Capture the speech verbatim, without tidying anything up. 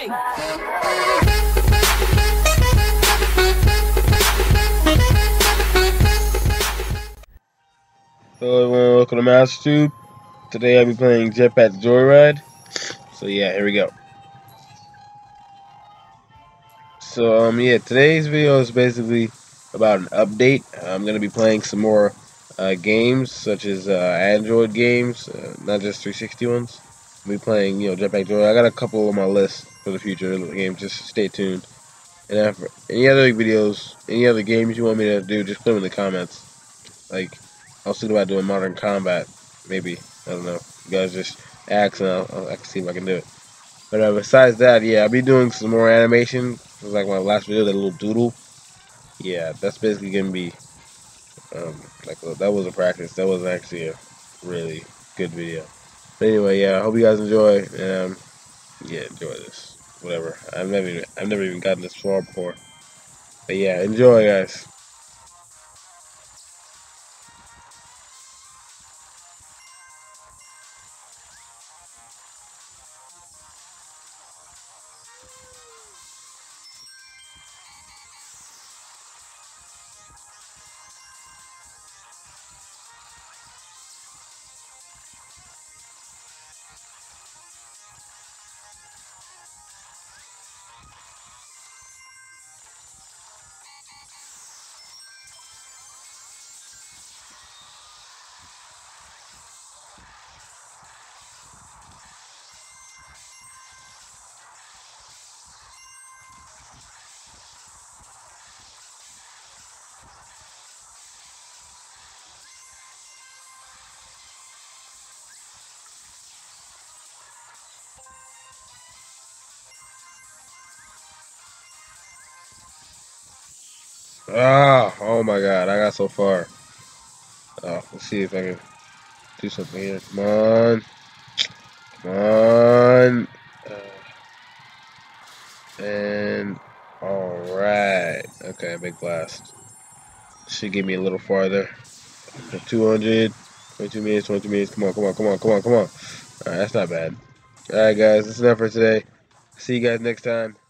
Hey. Hello everyone, welcome to MasterTube. Today I'll be playing Jetpack Joyride. So yeah, here we go. So um yeah, today's video is basically about an update. I'm gonna be playing some more uh, games, such as uh, Android games, uh, not just three sixty ones. I'll be playing, you know, Jetpack Joyride. I got a couple on my list for the future games. Just stay tuned. And uh, for any other videos, any other games you want me to do, just put them in the comments. Like, I was thinking about doing Modern Combat, maybe. I don't know. You guys just ask and I'll, I'll, I can see if I can do it. But uh, besides that, yeah, I'll be doing some more animation. It was like my last video, that little doodle. Yeah, that's basically going to be, um, like, well, that was a practice. That was actually a really good video. But anyway, yeah, I hope you guys enjoy. Um, yeah, enjoy this. Whatever. I've never even, I've never even gotten this far before. But yeah, enjoy, guys. Ah, oh my god, I got so far. Oh, let's see if I can do something here. Come on. Come on. Uh, and, alright. Okay, big blast. Should get me a little farther. two hundred. twenty-two minutes, twenty-two minutes. Come on, come on, come on, come on, come on. Alright, that's not bad. Alright, guys, that's enough for today. See you guys next time.